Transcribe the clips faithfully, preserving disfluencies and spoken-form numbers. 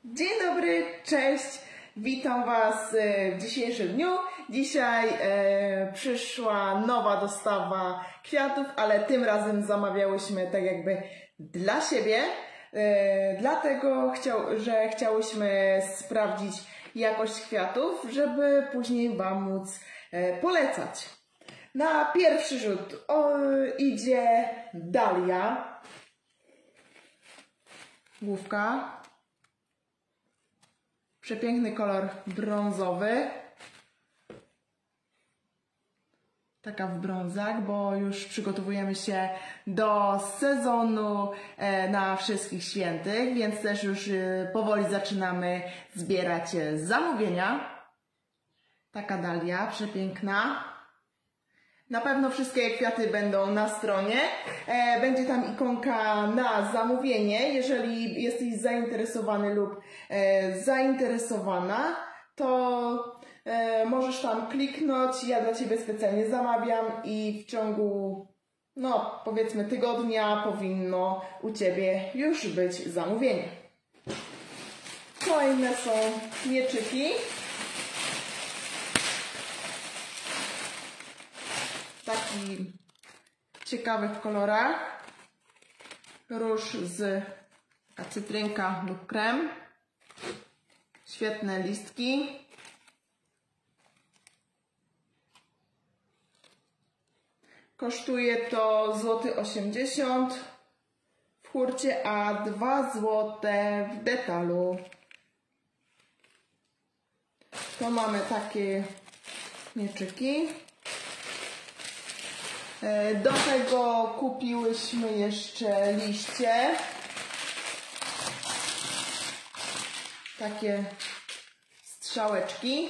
Dzień dobry, cześć, witam Was w dzisiejszym dniu. Dzisiaj e, przyszła nowa dostawa kwiatów, ale tym razem zamawiałyśmy tak jakby dla siebie, e, dlatego chciał, że chciałyśmy sprawdzić jakość kwiatów, żeby później Wam móc e, polecać. Na pierwszy rzut o, idzie dalia, główka. Przepiękny kolor brązowy. Taka w brązach, bo już przygotowujemy się do sezonu na wszystkich świętych, więc też już powoli zaczynamy zbierać zamówienia. Taka dalia, przepiękna. Na pewno wszystkie kwiaty będą na stronie. Będzie tam ikonka na zamówienie. Jeżeli jesteś zainteresowany lub zainteresowana, to możesz tam kliknąć. Ja dla Ciebie specjalnie zamawiam i w ciągu, no powiedzmy tygodnia powinno u Ciebie już być zamówienie. Kolejne są mieczyki. Taki ciekawych kolorach. Róż z cytrynka lub krem. Świetne listki. Kosztuje to złoty osiemdziesiąt złotych w hurcie, a dwa złote w detalu. To mamy takie mieczyki. Do tego kupiłyśmy jeszcze liście. Takie strzałeczki.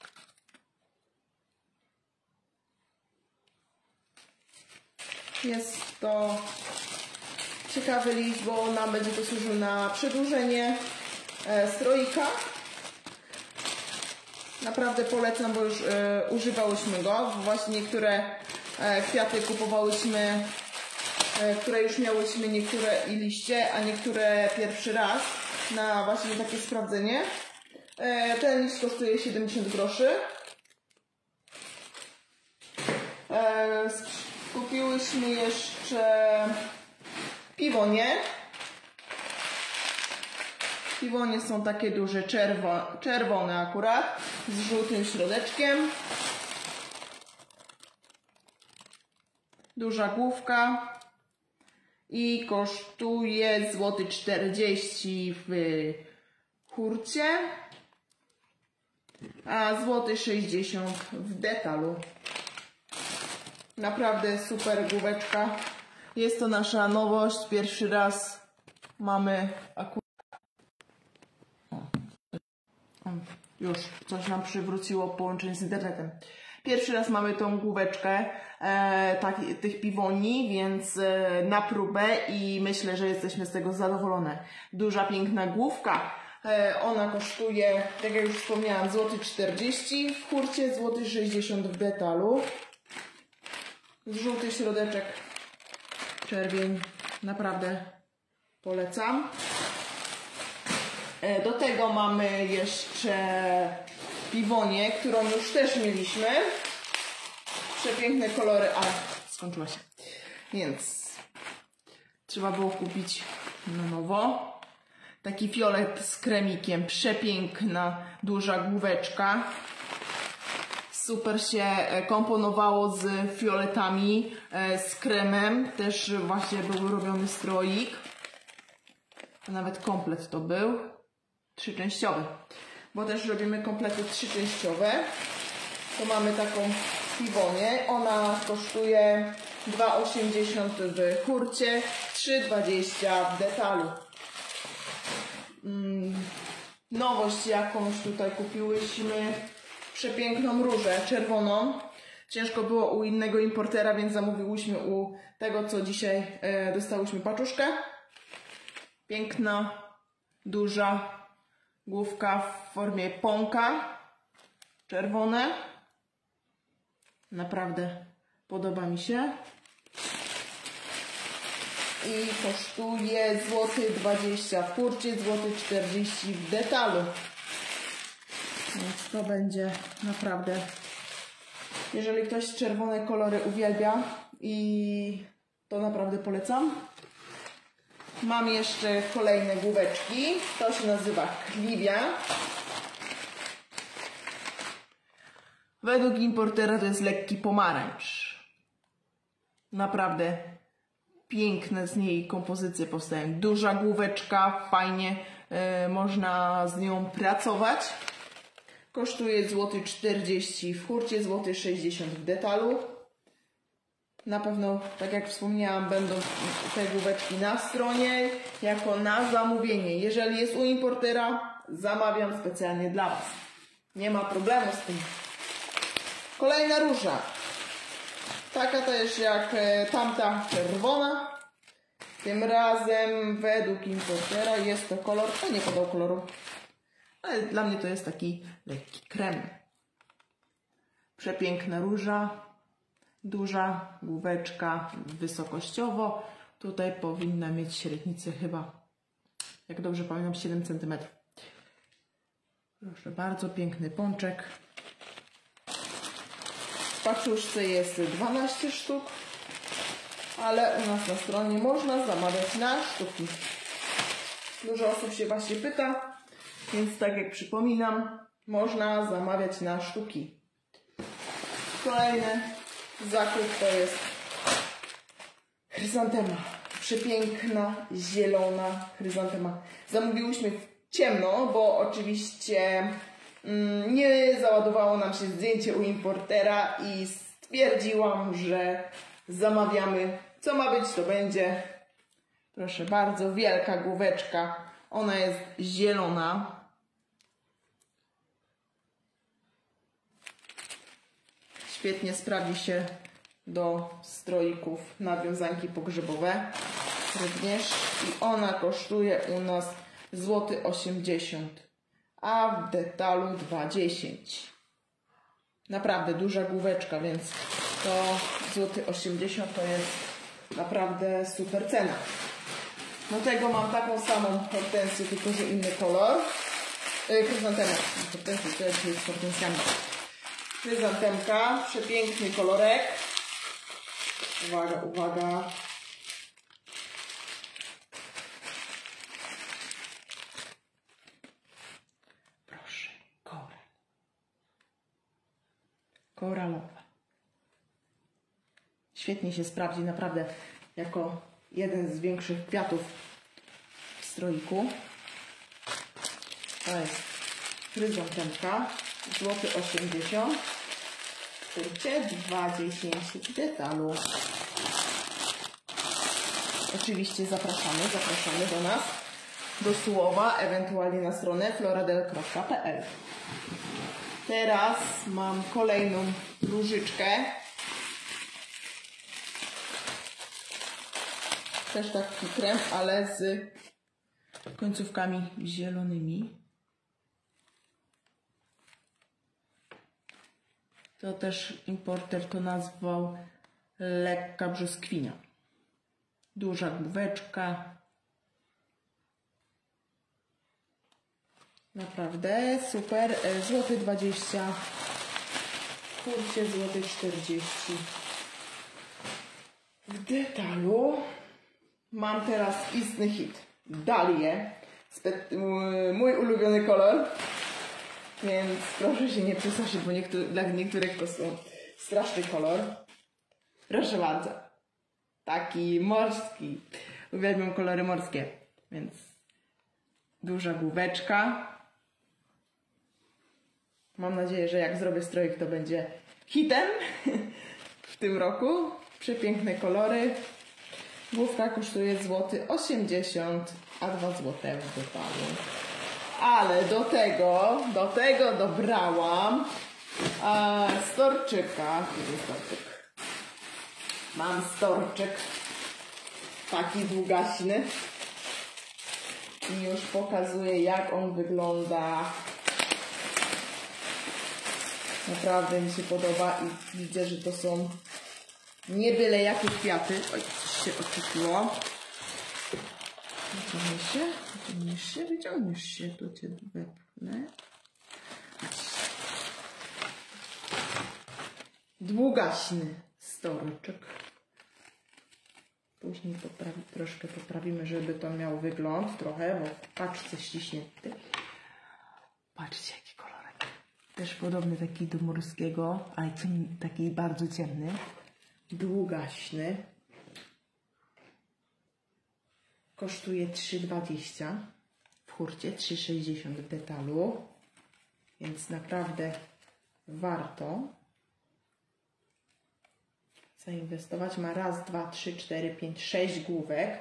Jest to ciekawy liść, bo nam będzie to służył na przedłużenie stroika. Naprawdę polecam, bo już y, używałyśmy go. Właśnie niektóre e, kwiaty kupowałyśmy, e, które już miałyśmy niektóre i liście, a niektóre pierwszy raz na właśnie takie sprawdzenie. E, ten liść kosztuje siedemdziesiąt groszy. E, kupiłyśmy jeszcze piwonie. Piwonie są takie duże, czerwo, czerwone akurat, z żółtym środeczkiem. Duża główka i kosztuje złoty czterdzieści w hurcie, a złoty sześćdziesiąt w detalu. Naprawdę super główeczka. Jest to nasza nowość, pierwszy raz mamy akurat. Już coś nam przywróciło połączenie z internetem. Pierwszy raz mamy tą główeczkę e, tak, tych piwoni, więc e, na próbę i myślę, że jesteśmy z tego zadowolone. Duża, piękna główka. E, ona kosztuje, tak jak już wspomniałam, złoty czterdzieści w hurcie, złoty sześćdziesiąt w detalu. Żółty środeczek, czerwień. Naprawdę polecam. Do tego mamy jeszcze piwonię, którą już też mieliśmy. Przepiękne kolory, ale skończyła się. Więc trzeba było kupić na nowo. Taki fiolet z kremikiem. Przepiękna, duża główeczka. Super się komponowało z fioletami, z kremem. Też właśnie był robiony stroik. Nawet komplet to był. Trzyczęściowy, bo też robimy komplety trzyczęściowe. To mamy taką piwonię, ona kosztuje dwa osiemdziesiąt w hurcie, trzy dwadzieścia w detalu. Mm, nowość jakąś tutaj kupiłyśmy, przepiękną różę czerwoną. Ciężko było u innego importera, więc zamówiłyśmy u tego, co dzisiaj e, dostałyśmy paczuszkę. Piękna, duża główka w formie pąka, czerwone. Naprawdę podoba mi się. i kosztuje złoty dwadzieścia w hurcie, złoty czterdzieści w detalu. Więc to będzie naprawdę, jeżeli ktoś czerwone kolory uwielbia, i to naprawdę polecam. Mam jeszcze kolejne główeczki. To się nazywa Clivia. Według importera to jest lekki pomarańcz. Naprawdę piękne z niej kompozycje powstają. Duża główeczka, fajnie y, można z nią pracować. Kosztuje złoty czterdzieści w hurcie, złoty sześćdziesiąt w detalu. Na pewno, tak jak wspomniałam, będą te główeczki na stronie jako na zamówienie. Jeżeli jest u importera, zamawiam specjalnie dla Was. Nie ma problemu z tym. Kolejna róża. Taka też jak tamta czerwona. Tym razem według importera jest to kolor, to nie podał koloru, ale dla mnie to jest taki lekki krem. Przepiękna róża. Duża główeczka wysokościowo. Tutaj powinna mieć średnicę chyba, jak dobrze pamiętam, siedem centymetrów. Proszę bardzo, piękny pączek. W paczuszce jest dwanaście sztuk, ale u nas na stronie można zamawiać na sztuki. Dużo osób się właśnie pyta, więc tak jak przypominam, można zamawiać na sztuki. Kolejny zakup to jest chryzantema. Przepiękna, zielona chryzantema. Zamówiłyśmy w ciemno, bo oczywiście mm, nie załadowało nam się zdjęcie u importera i stwierdziłam, że zamawiamy. Co ma być, to będzie. Proszę bardzo, wielka główeczka. Ona jest zielona. Świetnie sprawdzi się do stroików, nawiązanki pogrzebowe również. I ona kosztuje u nas złoty osiemdziesiąt, a w detalu dwadzieścia. Naprawdę duża główeczka, więc to złoty osiemdziesiąt to jest naprawdę super cena. Do tego mam taką samą hortensję, tylko że inny kolor. Yy, chryzantemę. Hortensję to jest z hortensjami. Chryzantemka, przepiękny kolorek. Uwaga, uwaga. Proszę, koral. Koralowa. Świetnie się sprawdzi, naprawdę, jako jeden z większych kwiatów w stroiku. To jest chryzantemka, złoty osiemdziesiąt, w hurcie dwadzieścia w detalu. Oczywiście zapraszamy, zapraszamy do nas, do Słowa, ewentualnie na stronę floradel kropka p l. Teraz mam kolejną różyczkę. Też taki krem, ale z końcówkami zielonymi. To też importer to nazwał lekka brzoskwinia. Duża główeczka. Naprawdę super. Złoty dwadzieścia. W hurcie złoty czterdzieści. W detalu mam teraz istny hit. Dalię. Mój ulubiony kolor. Więc proszę się nie przestraszyć, bo niektóry, dla niektórych to są straszny kolor. Proszę bardzo. Taki morski. Uwielbiam kolory morskie. Więc duża główeczka. Mam nadzieję, że jak zrobię strojek, to będzie hitem w tym roku. Przepiękne kolory. Główka kosztuje złoty osiemdziesiąt, a dwa złote w detalu. Ale do tego, do tego dobrałam a, storczyka. Gdzie jest storczyk? Mam storczyk. Taki długaśny. I już pokazuję, jak on wygląda. Naprawdę mi się podoba i widzę, że to są nie byle jakie kwiaty. Oj, coś się oczekiło. Wyciągniesz się, wyciągniesz się, wyciągniesz się, tu cię wepchnę. Długaśny storyczek. Później poprawi, troszkę poprawimy, żeby to miał wygląd trochę, bo patrzcie, ściśnięty. Patrzcie, jaki kolorek. Też podobny taki do morskiego, ale ciem, taki bardzo ciemny. Długaśny. Kosztuje trzy dwadzieścia w hurcie, trzy sześćdziesiąt w detalu. Więc naprawdę warto zainwestować. Ma raz, dwa, trzy, cztery, pięć, sześć główek.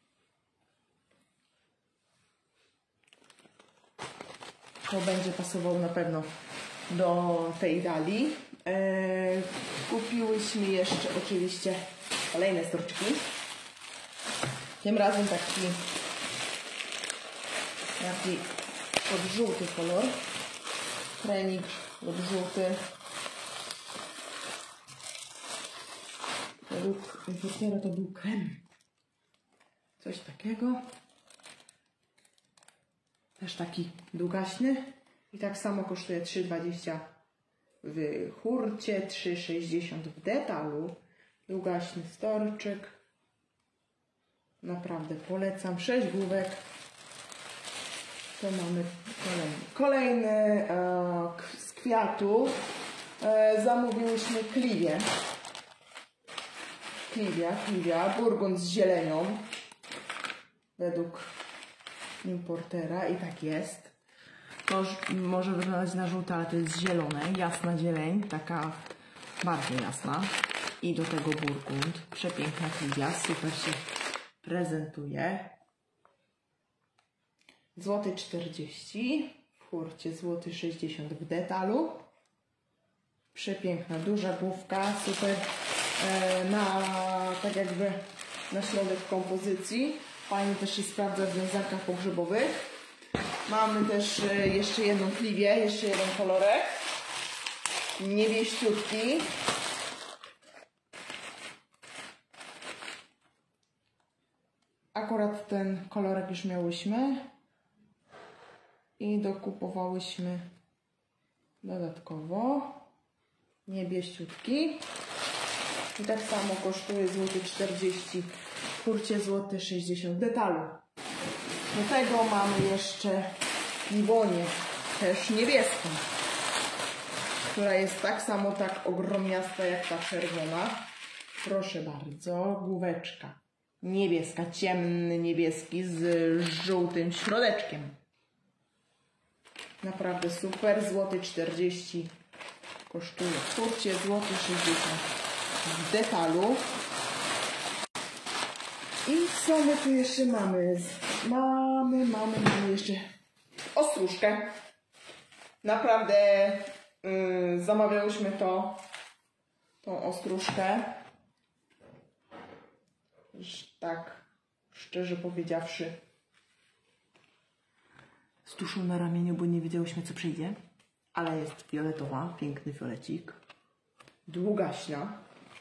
To będzie pasował na pewno do tej dali. Eee, kupiłyśmy jeszcze oczywiście kolejne storczki. Tym razem taki, taki pod żółty kolor. Trening lub żółty. Według importera to był krem. Coś takiego. Też taki długaśny. I tak samo kosztuje trzy dwadzieścia w hurcie, trzy sześćdziesiąt w detalu. Długaśny storczyk. Naprawdę polecam. sześć główek. To mamy kolejny. Kolejny e, z kwiatów. E, zamówiłyśmy kliwię. Kliwia, kliwia, burgund z zielenią. Według importera i tak jest. To może wyglądać na żółte, ale to jest zielone, jasna zieleń, taka bardzo jasna. I do tego burgund. Przepiękna kliwia, super się prezentuje. Złoty czterdzieści, w hurcie złoty sześćdziesiąt w detalu. Przepiękna, duża główka, super e, na tak jakby na środek kompozycji. Fajnie też się sprawdza w wiązankach pogrzebowych. Mamy też e, jeszcze jedną kliwię, jeszcze jeden kolorek. Niebieściutki. Akurat ten kolorek już miałyśmy. I dokupowałyśmy dodatkowo niebieściutki. I tak samo kosztuje złoty czterdzieści w hurcie, złoty sześćdziesiąt w detalu. Do tego mamy jeszcze piwonię, też niebieską, która jest tak samo tak ogromniasta jak ta czerwona. Proszę bardzo, główeczka niebieska, ciemny niebieski z żółtym środeczkiem. Naprawdę super. Złoty czterdzieści kosztuje w hurcie, złoty sześćdziesiąt w detalu. I co my tu jeszcze mamy? Mamy, mamy, mamy jeszcze ostróżkę. Naprawdę yy, zamawiałyśmy to, tą ostróżkę. Tak, szczerze powiedziawszy, z tuszą na ramieniu, bo nie wiedziałyśmy, co przyjdzie. Ale jest fioletowa, piękny fiolecik. Długaśna.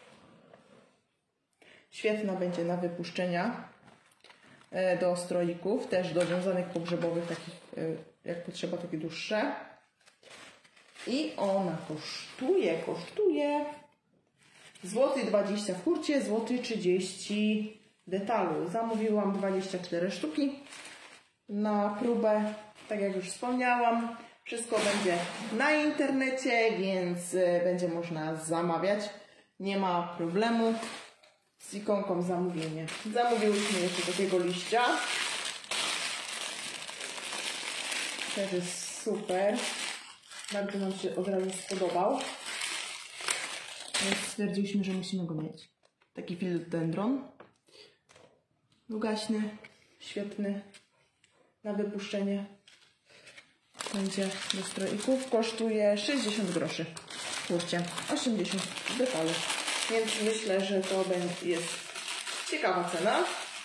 Świetna będzie na wypuszczenia do stroików, też do wiązanek pogrzebowych, takich jak potrzeba, takie dłuższe. I ona kosztuje, kosztuje złoty dwadzieścia w hurcie, złoty trzydzieści w detalu. Zamówiłam dwadzieścia cztery sztuki na próbę. Tak jak już wspomniałam, wszystko będzie na internecie, więc będzie można zamawiać. Nie ma problemu z ikonką zamówienie. Zamówiłyśmy jeszcze takiego liścia. Też jest super. Bardzo nam się od razu spodobał. Więc stwierdziliśmy, że musimy go mieć. Taki filodendron. Długaśny, świetny na wypuszczenie. Będzie do stroików. Kosztuje sześćdziesiąt groszy w hurcie, osiemdziesiąt w detalu. Więc myślę, że to jest ciekawa cena.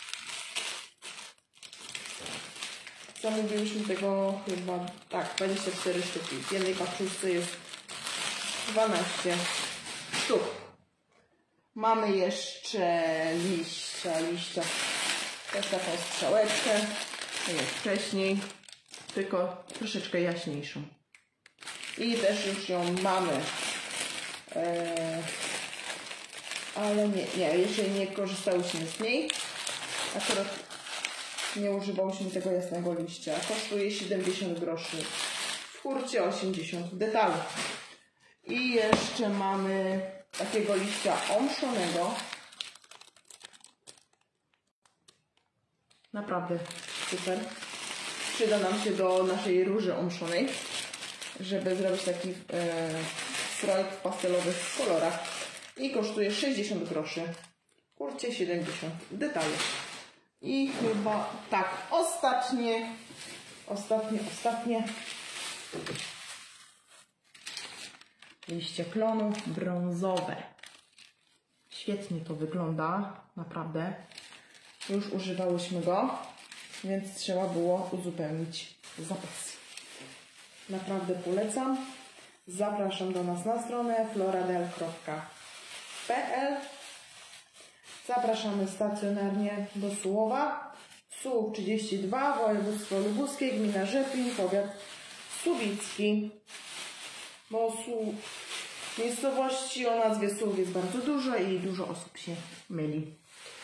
Zamówiłyśmy tego chyba, tak, dwadzieścia cztery sztuki. W jednej paczuszce jest dwanaście sztuk. Mamy jeszcze liścia, liścia Też taką strzałeczkę, tak jak wcześniej, tylko troszeczkę jaśniejszą. I też już ją mamy. Eee, ale nie, nie, jeszcze nie korzystałyśmy z niej. Akurat nie używałyśmy tego jasnego liścia. Kosztuje siedemdziesiąt groszy. W hurcie osiemdziesiąt w detalu. I jeszcze mamy takiego liścia omszonego. Naprawdę super. Przyda nam się do naszej róży omszonej, żeby zrobić taki e, strojk w pastelowych kolorach. I kosztuje sześćdziesiąt groszy. W hurcie siedemdziesiąt w detalu. I chyba tak, ostatnie, ostatnie, ostatnie liście klonu brązowe. Świetnie to wygląda, naprawdę. Już używałyśmy go, więc trzeba było uzupełnić zapasy. Naprawdę polecam. Zapraszam do nas na stronę floradel kropka p l. Zapraszamy stacjonarnie do Sułowa. Sułów trzydzieści dwa, województwo lubuskie, gmina Rzepin, powiat suwicki. Bo Su... miejscowości o nazwie Sułów jest bardzo dużo i dużo osób się myli.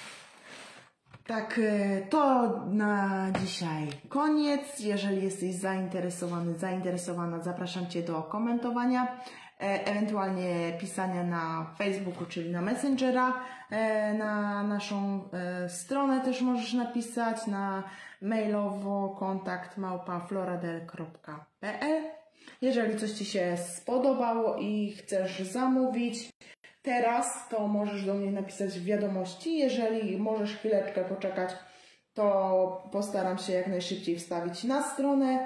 Tak, to na dzisiaj koniec. Jeżeli jesteś zainteresowany, zainteresowana, zapraszam Cię do komentowania, ewentualnie pisania na Facebooku, czyli na Messengera. Na naszą stronę też możesz napisać, na mailowo kontakt małpa floradel kropka p l. Jeżeli coś Ci się spodobało i chcesz zamówić teraz, to możesz do mnie napisać w wiadomości. Jeżeli możesz chwileczkę poczekać, to postaram się jak najszybciej wstawić na stronę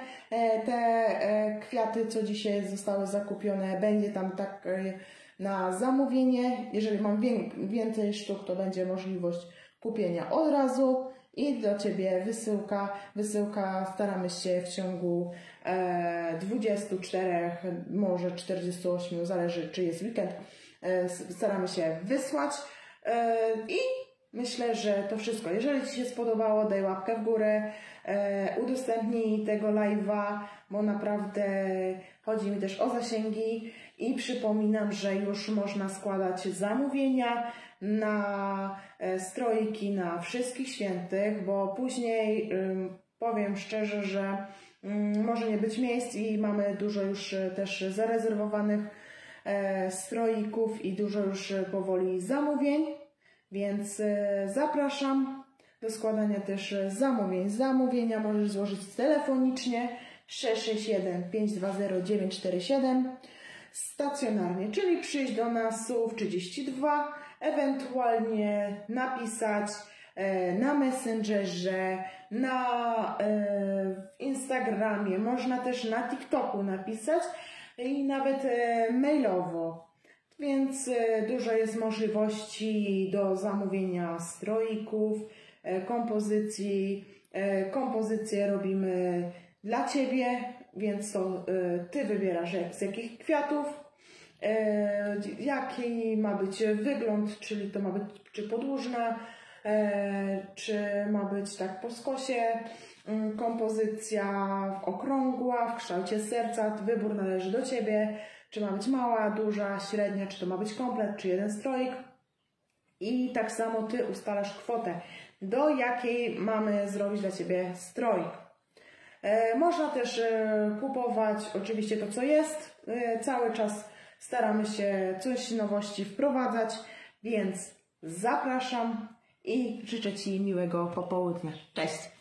te kwiaty, co dzisiaj zostały zakupione. Będzie tam tak na zamówienie. Jeżeli mam więcej sztuk, to będzie możliwość kupienia od razu i do Ciebie wysyłka. Wysyłka staramy się w ciągu dwudziestu czterech, może czterdziestu ośmiu, zależy czy jest weekend, staramy się wysłać i myślę, że to wszystko. Jeżeli Ci się spodobało, daj łapkę w górę, udostępnij tego live'a, bo naprawdę chodzi mi też o zasięgi i przypominam, że już można składać zamówienia na strojki na wszystkich świętych, bo później powiem szczerze, że może nie być miejsc i mamy dużo już też zarezerwowanych stroików i dużo już powoli zamówień, więc zapraszam do składania też zamówień. Zamówienia możesz złożyć telefonicznie sześć sześć jeden, pięć dwa zero, dziewięć cztery siedem, stacjonarnie, czyli przyjść do nas Sułów trzydzieści dwa, ewentualnie napisać na Messengerze, na Instagramie, można też na TikToku napisać i nawet mailowo. Więc dużo jest możliwości do zamówienia stroików, kompozycji. Kompozycje robimy dla Ciebie, więc to Ty wybierasz z jakich kwiatów, jaki ma być wygląd, czyli to ma być czy podłużna, czy ma być tak po skosie, kompozycja okrągła, w kształcie serca, wybór należy do Ciebie, czy ma być mała, duża, średnia, czy to ma być komplet, czy jeden stroik. I tak samo Ty ustalasz kwotę, do jakiej mamy zrobić dla Ciebie stroik. E, można też e, kupować oczywiście to, co jest. E, cały czas staramy się coś nowości wprowadzać, więc zapraszam i życzę Ci miłego popołudnia. Cześć!